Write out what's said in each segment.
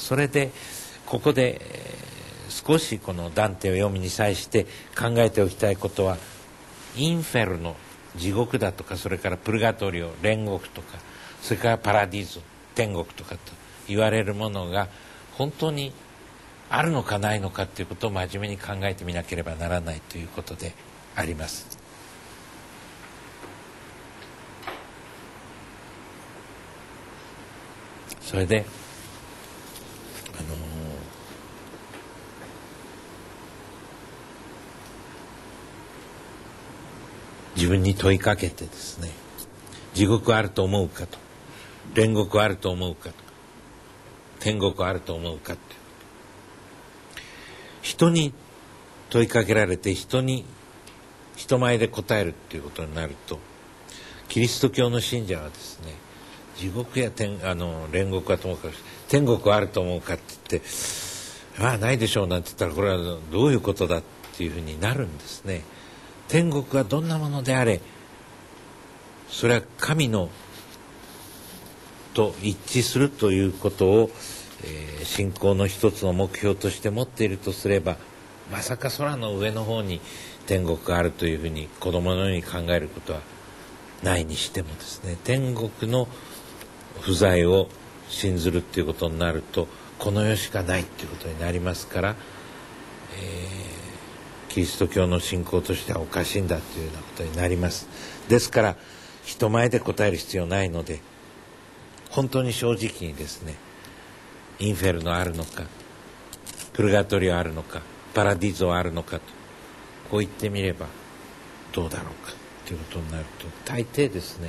それでここで少しこのダンテを読みに際して考えておきたいことは、インフェルノ、地獄だとか、それからプルガトリオ、煉獄とか、それからパラディーゾ、天国とかと言われるものが本当にあるのかないのかということを真面目に考えてみなければならないということであります。それで自分に問いかけてですね、地獄はあると思うかと、煉獄はあると思うかと、天国はあると思うかって、人に問いかけられて人前で答えるっていうことになると、キリスト教の信者はですね、地獄や煉獄はともかく天国はあると思うかって言って、ああないでしょうなんて言ったら、これはどういうことだっていうふうになるんですね。天国はどんなものであれ、それは神のと一致するということを、信仰の一つの目標として持っているとすれば、まさか空の上の方に天国があるというふうに子供のように考えることはないにしてもですね、天国の不在を信ずるっていうことになると、この世しかないっていうことになりますから、キリスト教の信仰としてはおかしいんだというようなことになります。ですから人前で答える必要ないので、本当に正直にですね、インフェルノあるのか、プルガトリオあるのか、パラディーゾあるのかと、こう言ってみればどうだろうかということになると、大抵ですね、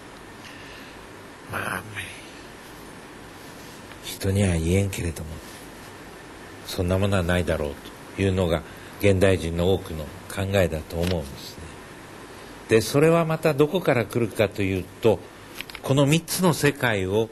人には言えんけれども、そんなものはないだろうというのが現代人の多くの考えだと思うんですね。でそれはまたどこから来るかというと、この3つの世界を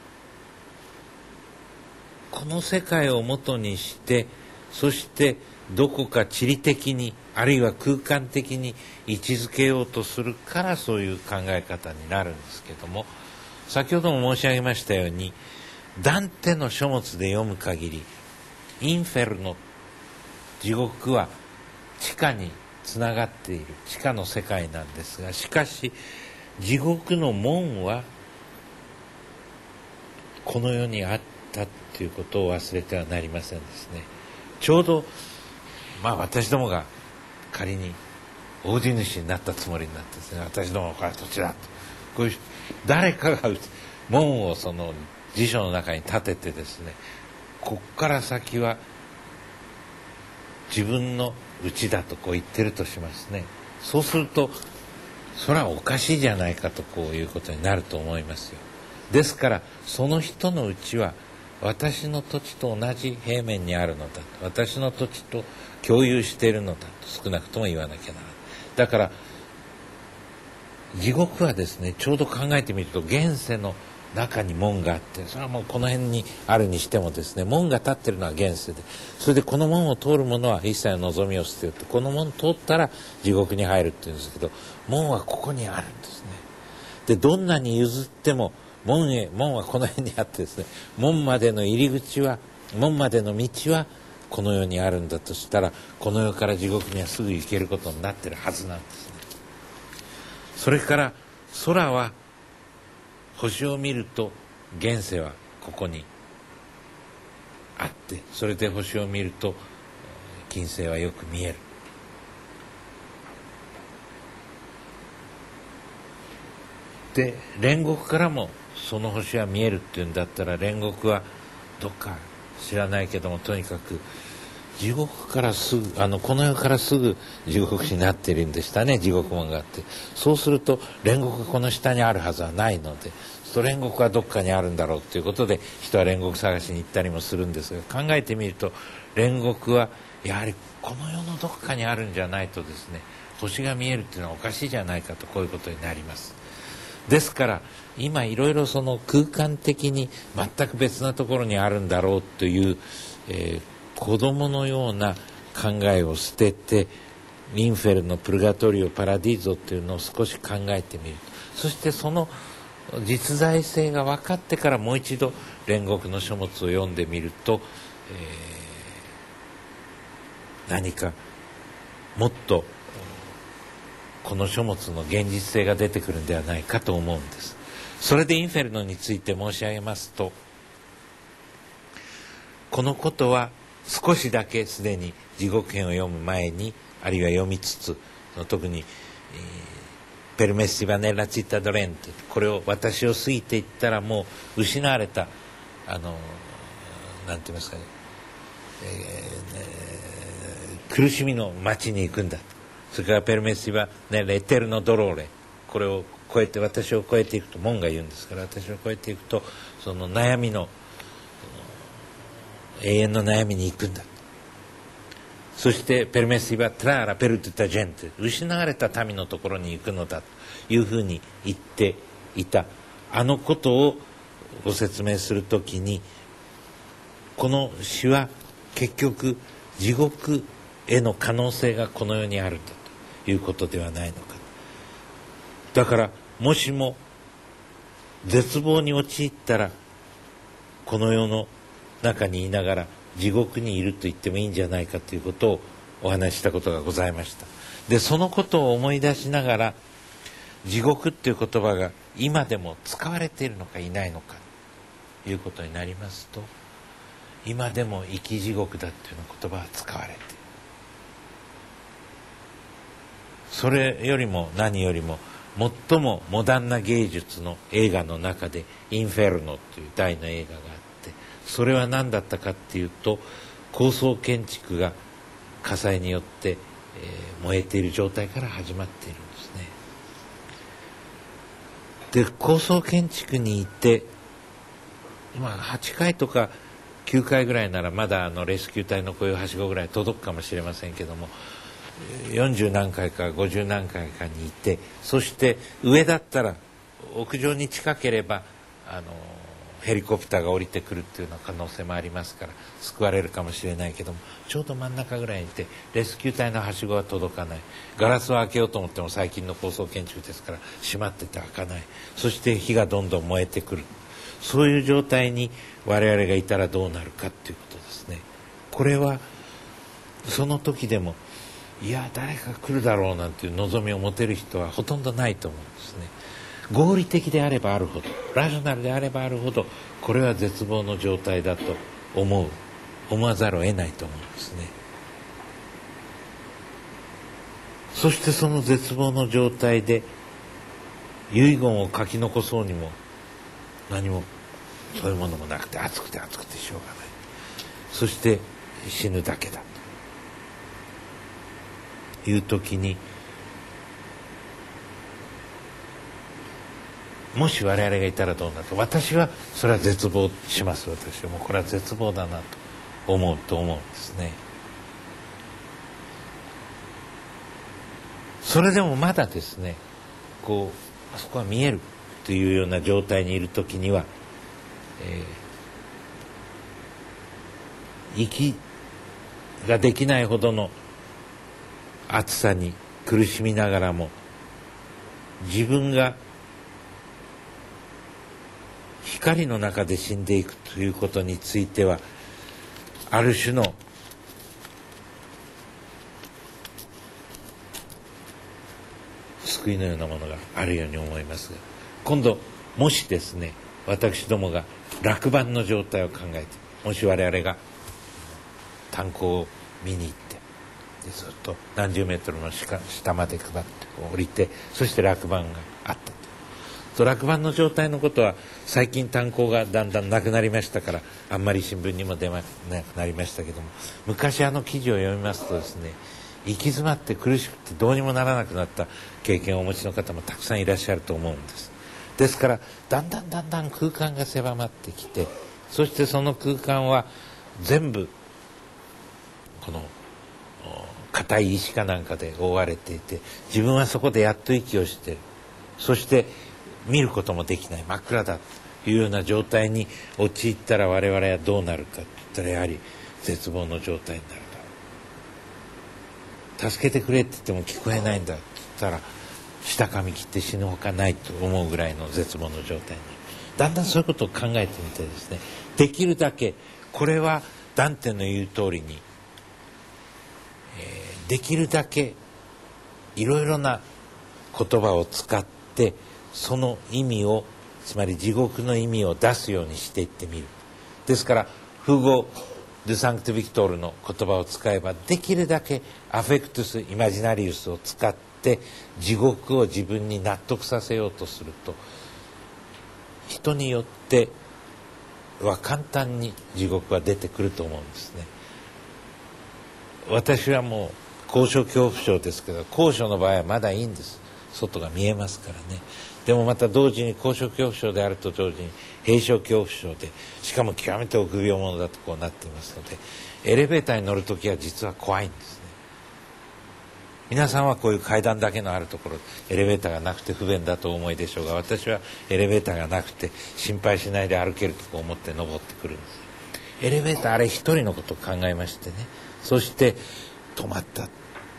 元にして、そしてどこか地理的にあるいは空間的に位置づけようとするから、そういう考え方になるんですけども、先ほども申し上げましたように、ダンテの書物で読む限り、インフェルノ、地獄は地下につながっている地下の世界なんですが、しかし地獄の門はこの世にあったっていうことを忘れてはなりませんですね。ちょうど私どもが仮に大地主になったつもりになってですね、私どもはこれは土地だと、こういう誰かが門をその辞書の中に立ててですね、こっから先は自分の家だとこう言ってるとしますね。そうするとそれはおかしいじゃないかと、こういうことになると思いますよ。ですからその人の家は私の土地と同じ平面にあるのだと、私の土地と共有しているのだと少なくとも言わなきゃならない。だから地獄はですね、ちょうど考えてみると現世の中に門があって、それはもうこの辺にあるにしてもですね、門が立ってるのは現世で、それでこの門を通る者は一切の望みを捨てると、この門通ったら地獄に入るっていうんですけど、門はここにあるんですね。でどんなに譲っても門はこの辺にあってですね、門までの入り口は、門までの道はこの世にあるんだとしたら、この世から地獄にはすぐ行けることになってるはずなんですね。それから空は、星を見ると現世はここにあって、それで星を見ると金星はよく見える。で煉獄からもその星は見えるっていうんだったら、煉獄はどっか知らないけども、とにかく地獄からすぐ、この世からすぐ地獄になっているんでしたね、地獄門があって。そうすると煉獄がこの下にあるはずはないので、煉獄はどっかにあるんだろうということで、人は煉獄探しに行ったりもするんですが、考えてみると煉獄はやはりこの世のどこかにあるんじゃないとですね、星が見えるっていうのはおかしいじゃないかと、こういうことになります。ですから今いろいろその空間的に全く別なところにあるんだろうという、子供のような考えを捨てて、インフェルノ、プルガトリオ、パラディーゾというのを少し考えてみる。そしてその実在性が分かってからもう一度煉獄の書物を読んでみると、何かもっとこの書物の現実性が出てくるんではないかと思うんです。それでインフェルノについて申し上げますと、このことは少しだけすでに地獄編を読む前に、あるいは読みつつ、特にペルメッシバネラチッタドレンテ、これを私を過ぎていったらもう失われたなんて言いますかね、苦しみの町に行くんだ。それからペルメッシバネレテルノドローレ、これを超えて、私を超えていくと、門が言うんですから、私を超えていくとその悩みの永遠の悩みに行くんだ。そしてペルメッシバトラーラペルティタジェンテ、失われた民のところに行くのだというふうに言っていたあのことをご説明するときに、この詩は結局地獄への可能性がこの世にあるんだということではないのか。だからもしも絶望に陥ったら、この世の中にいながら地獄にいると言ってもいいんじゃないかということをお話ししたことがございました。でそのことを思い出しながら、地獄っていう言葉が今でも使われているのかいないのかということになりますと、今でも生き地獄だっていうような言葉は使われている。それよりも何よりも最もモダンな芸術の映画の中でインフェルノという大の映画があって、それは何だったかっていうと、高層建築が火災によって、燃えている状態から始まっているんですね。で高層建築にいて、8階とか9階ぐらいならまだレスキュー隊のこういうはしごぐらい届くかもしれませんけども、40何階か50何階かにいて、そして上だったら屋上に近ければヘリコプターが降りてくるっていうような可能性もありますから救われるかもしれないけども、ちょうど真ん中ぐらいにいてレスキュー隊のはしごは届かない。ガラスを開けようと思っても最近の高層建築ですから閉まってて開かない。そして火がどんどん燃えてくる。そういう状態に我々がいたらどうなるかっていうことですね。これはその時でもいや誰か来るだろうなんていう望みを持てる人はほとんどないと思うんですね。合理的であればあるほど、ラショナルであればあるほど、これは絶望の状態だと思わざるを得ないと思うんですね。そしてその絶望の状態で遺言を書き残そうにも何もそういうものもなくて、暑くて暑くてしょうがない。そして死ぬだけだという時に、もし我々がいたらどうなると、私はそれは絶望します。私はもうこれは絶望だなと思うんですね。それでもまだですね、あそこは見えるというような状態にいるときには、息ができないほどの暑さに苦しみながらも、自分が光の中で死んでいくということについては、ある種の救いのようなものがあるように思いますが、今度もしですね、私どもが落盤の状態を考えて、もし我々が炭鉱を見に行って、でずっと何十メートルの下まで下って降りて、そして落盤があったと。落盤の状態のことは最近炭鉱がだんだんなくなりましたから、あんまり新聞にも出なくなりましたけども、昔記事を読みますとですね、行き詰まって苦しくてどうにもならなくなった経験をお持ちの方もたくさんいらっしゃると思うんです。ですからだんだん空間が狭まってきて、そしてその空間は全部この硬い石かなんかで覆われていて、自分はそこでやっと息をしている。そして見ることもできない、真っ暗だというような状態に陥ったら、我々はどうなるかといったら、やはり絶望の状態になるだろう。助けてくれって言っても聞こえないんだって言ったら、 下噛み切って死ぬほかないと思うぐらいの絶望の状態に、だんだんそういうことを考えてみてですね、できるだけこれはダンテの言う通りに、できるだけいろいろな言葉を使ってその意味を、つまり地獄の意味を出すようにしていってみる。ですからフーゴ・ドゥ・サンクト・ビクトールの言葉を使えば、できるだけアフェクトゥス・イマジナリウスを使って地獄を自分に納得させようとすると、人によっては簡単に地獄は出てくると思うんですね。私はもう高所恐怖症ですけど、高所の場合はまだいいんです。外が見えますからね。でもまた同時に高所恐怖症であると同時に閉所恐怖症で、しかも極めて臆病者だとこうなっていますので、エレベーターに乗るときは実は怖いんですね。皆さんはこういう階段だけのあるところ、エレベーターがなくて不便だとお思いでしょうが、私はエレベーターがなくて心配しないで歩けるとこ思って登ってくるんです。エレベーター、あれ一人のことを考えましてね、そして止まった。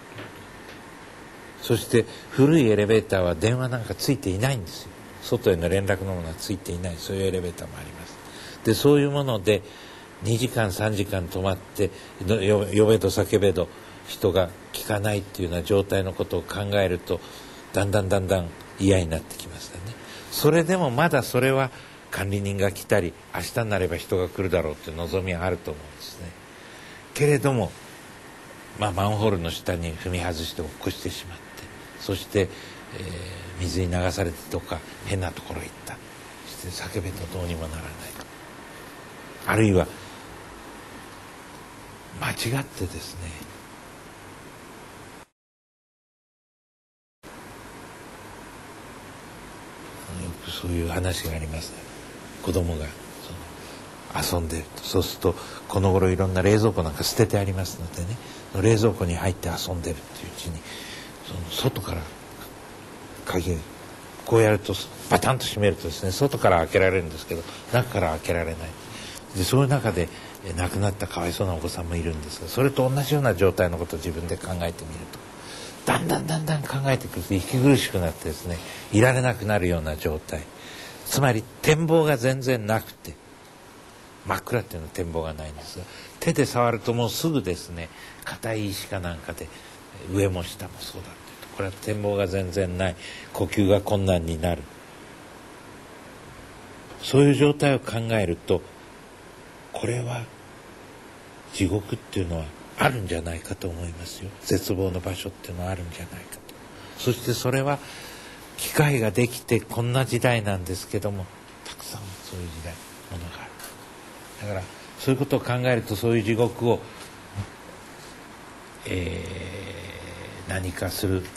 そして古いエレベーターは電話なんかついていないんですよ。外への連絡のものはついていない、そういうエレベーターもあります。でそういうもので2時間3時間止まって、呼べど叫べど人が聞かないっていうような状態のことを考えると、だんだん嫌になってきましたね。それでもまだそれは管理人が来たり明日になれば人が来るだろうっていう望みはあると思うんですね。けれども、マンホールの下に踏み外して落っこしてしまって、そして、水に流されてとか変なところへ行った、そして叫べとどうにもならない、あるいは間違ってですね、よくそういう話があります、ね、子供が遊んでると、そうするとこの頃いろんな冷蔵庫なんか捨ててありますのでね、冷蔵庫に入って遊んでるっていううちに、外から鍵こうやるとバタンと閉めるとですね、外から開けられるんですけど中から開けられない。でそういう中で亡くなったかわいそうなお子さんもいるんですが、それと同じような状態のことを自分で考えてみると、だんだん考えてくると息苦しくなってですね、いられなくなるような状態、つまり展望が全然なくて、真っ暗っていうのは展望がないんですが、手で触るともうすぐですね、硬い石かなんかで上も下もそうだっていうと、これは展望が全然ない、呼吸が困難になる、そういう状態を考えると、これは地獄っていうのはあるんじゃないかと思いますよ。絶望の場所っていうのはあるんじゃないかと。そしてそれは機械ができてこんな時代なんですけども、たくさんそういう時代ものがある。だからそういうことを考えると、そういう地獄を、何かする、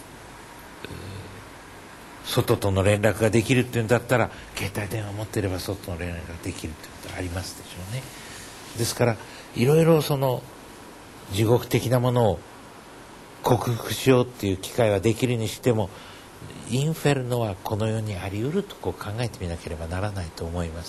外との連絡ができるっていうんだったら、携帯電話持っていれば外との連絡ができるってことはありますでしょうね。ですからいろいろその地獄的なものを克服しようっていう機会はできるにしても、インフェルノはこの世にあり得るとこう考えてみなければならないと思います。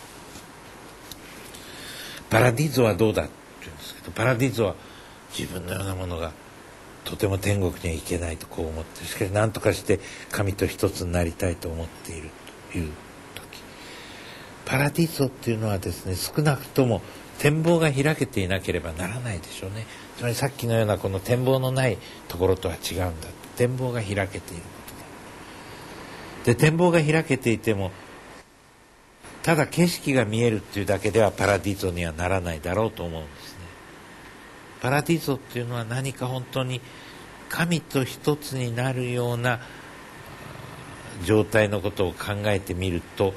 パラディーゾはどうだって言うんですけど、パラディーゾは自分のようなものがとても天国には行けないとこう思って、しかし何とかして神と一つになりたいと思っているという時、パラディーゾっていうのはですね、少なくとも展望が開けていなければならないでしょうね。つまりさっきのようなこの展望のないところとは違うんだ。展望が開けていることだ。で展望が開けていても、ただ景色が見えるっていうだけではパラディーゾにはならないだろうと思うんですね。パラディーゾっていうのは何か本当に神と一つになるような状態のことを考えてみると、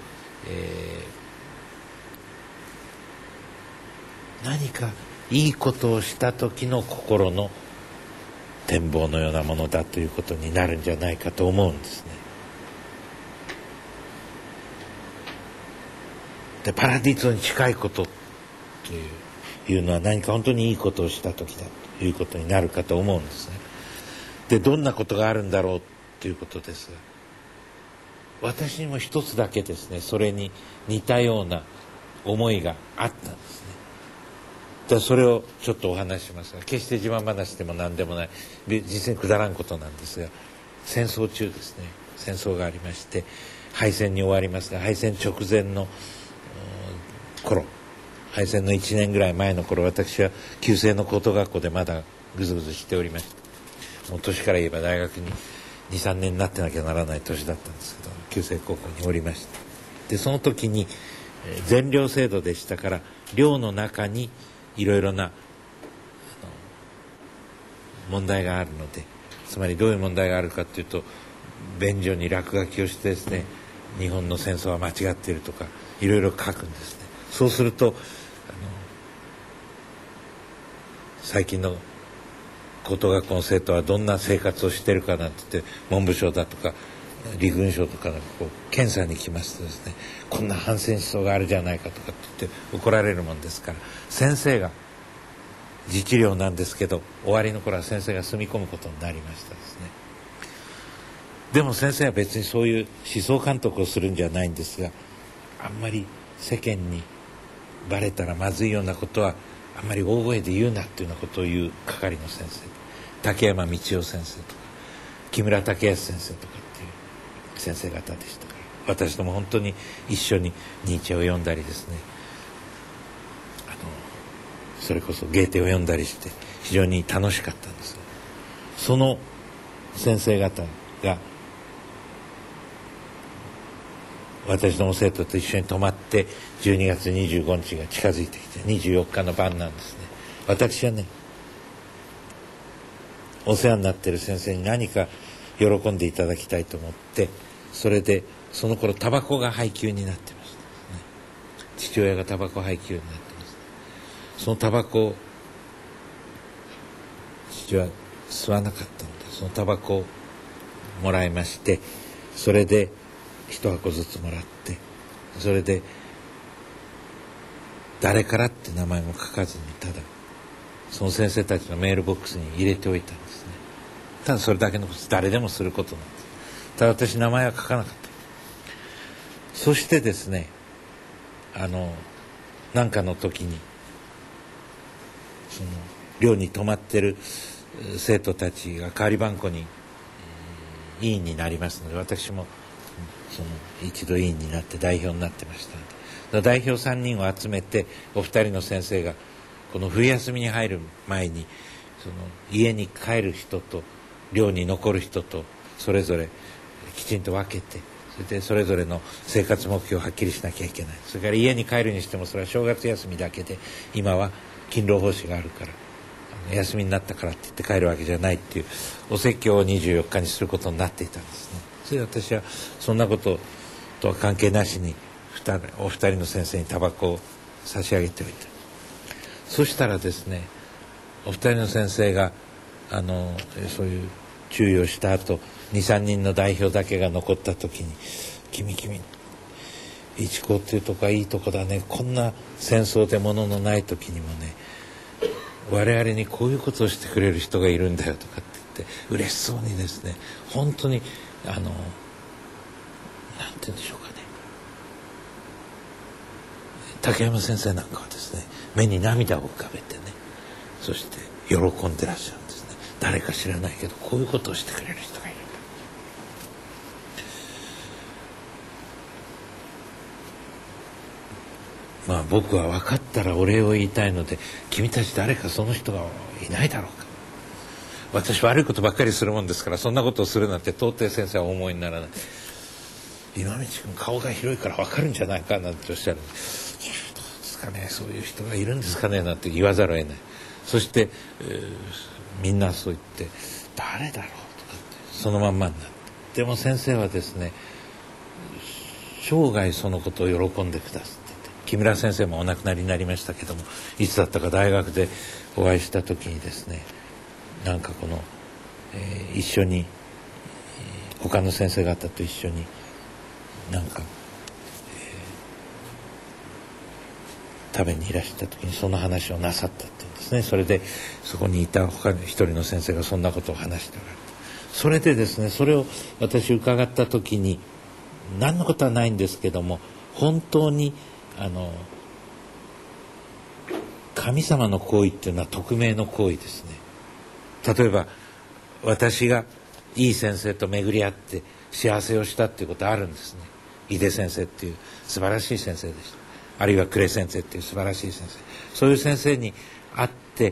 何かいいことをした時の心の展望のようなものだということになるんじゃないかと思うんですね。でパラディーゾに近いことというのは何か本当にいいことをした時だということになるかと思うんですね。でどんなことがあるんだろうということですが、私にも一つだけですね、それに似たような思いがあったんですね。でそれをちょっとお話ししますが、決して自慢話でも何でもない、実際にくだらんことなんですが、 戦争中ですね、戦争がありまして敗戦に終わりますが、敗戦直前の頃、敗戦の1年ぐらい前の頃、私は旧制の高等学校でまだぐずぐずしておりました。もう年から言えば大学に 2,3 年になってなきゃならない年だったんですけど、旧制高校におりました。でその時に全寮制度でしたから、寮の中にいろいろな問題があるので、つまりどういう問題があるかというと、便所に落書きをしてですね、日本の戦争は間違っているとかいろいろ書くんですね。そうすると最近の高等学校の生徒はどんな生活をしているかなんて言って、文部省だとか陸軍省とかがこう検査に来ますとですね、こんな反戦思想があるじゃないかとかって言って怒られるもんですから、先生が自治寮なんですけど、終わりの頃は先生が住み込むことになりましたですね。でも先生は別にそういう思想監督をするんじゃないんですが、あんまり世間にバレたらまずいようなことはあんまり大声で言うなっていうようなことを言う係の先生、竹山道夫先生とか木村武康先生とかっていう先生方でしたから、私とも本当に一緒にニーチェを読んだりですね、それこそゲーテを読んだりして非常に楽しかったんです。その先生方が私ども生徒と一緒に泊まって、12月25日が近づいてきて24日の晩なんですね。私はね、お世話になっている先生に何か喜んでいただきたいと思って、それでその頃タバコが配給になってました、ね、父親がタバコ配給になってます、ね、そのタバコを父は吸わなかったので、そのタバコをもらいまして、それで一箱ずつもらって、それで誰からって名前も書かずに、ただその先生たちのメールボックスに入れておいたんですね。ただそれだけのこと、誰でもすることなんです。ただ私名前は書かなかった。そしてですね、何かの時にその寮に泊まってる生徒たちが代わり番号に委員になりますので、私もその一度委員になって代表になってましたので、代表3人を集めて、お二人の先生がこの冬休みに入る前に、その家に帰る人と寮に残る人とそれぞれきちんと分けて、それでそれぞれの生活目標をはっきりしなきゃいけない。それから家に帰るにしても、それは正月休みだけで、今は勤労奉仕があるから休みになったからって言って帰るわけじゃないっていうお説教を24日にすることになっていたんですね。それで私はそんなこととは関係なしにお二人の先生にタバコを差し上げておいた。そしたらですね、お二人の先生がそういう注意をした後、 2,3 人の代表だけが残った時に、君一高っていうとこはいいとこだね、こんな戦争で物のない時にもね、我々にこういうことをしてくれる人がいるんだよとかって言って嬉しそうにですね、本当になんて言うんでしょうかね、竹山先生なんかはですね、目に涙を浮かべてね、そして喜んでらっしゃるんですね。誰か知らないけどこういうことをしてくれる人がいるんだ。まあ僕は分かったらお礼を言いたいので、君たち誰かその人がいないだろうか。私悪いことばっかりするもんですから、そんなことをするなんて到底先生はお思いにならない。今道君顔が広いから分かるんじゃないかなんておっしゃる。いや、どうですかね、そういう人がいるんですかねなんて言わざるを得ない。そして、みんなそう言って誰だろうとかってそのまんまになって、でも先生はですね、生涯そのことを喜んでくださってて、木村先生もお亡くなりになりましたけども、いつだったか大学でお会いした時にですね、なんかこの、一緒に他の先生方と一緒になんか、食べにいらした時にその話をなさったっていうんですね。それでそこにいた他の一人の先生がそんなことを話しておられた。それでですね、それを私伺った時に、何のことはないんですけども、本当に神様の行為っていうのは匿名の行為ですね。例えば私がいい先生と巡り合って幸せをしたっていうことあるんですね。井出先生っていう素晴らしい先生でした。あるいは呉先生っていう素晴らしい先生、そういう先生に会って、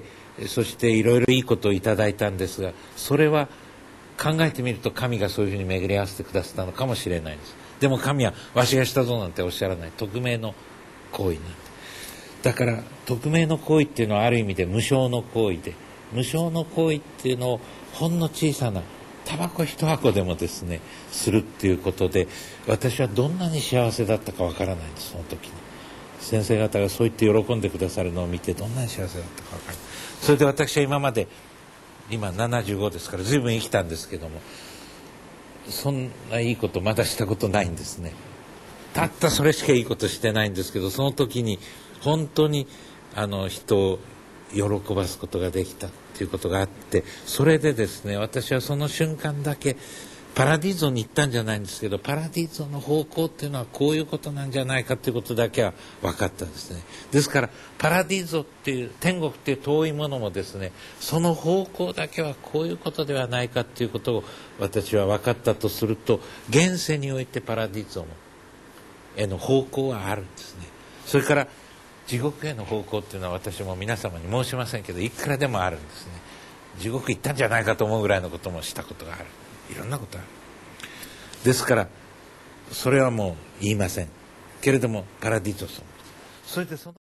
そしていろいろいいことをいただいたんですが、それは考えてみると神がそういうふうに巡り合わせてくださったのかもしれないです。でも神はわしがしたぞなんておっしゃらない、匿名の行為なんで。だから匿名の行為っていうのはある意味で無償の行為で、無償の行為っていうのをほんの小さなタバコ一箱でもですねするっていうことで、私はどんなに幸せだったかわからないんです。その時に先生方がそう言って喜んでくださるのを見てどんなに幸せだったかわからない。それで私は今まで、今75ですから随分生きたんですけども、そんないいことまだしたことないんですね。たったそれしかいいことしてないんですけど、その時に本当に人を喜ばすことができたっていうことがあって、それでですね、私はその瞬間だけパラディーゾに行ったんじゃないんですけど、パラディーゾの方向っていうのはこういうことなんじゃないかっていうことだけは分かったんですね。ですからパラディーゾっていう天国っていう遠いものもですね、その方向だけはこういうことではないかっていうことを私は分かったとすると、現世においてパラディーゾへの方向はあるんですね。それから地獄への方向っていうのは私も皆様に申しませんけど、いくらでもあるんですね。地獄行ったんじゃないかと思うぐらいのこともしたことがある。いろんなことある。ですからそれはもう言いませんけれども、パラディーゾ、それでその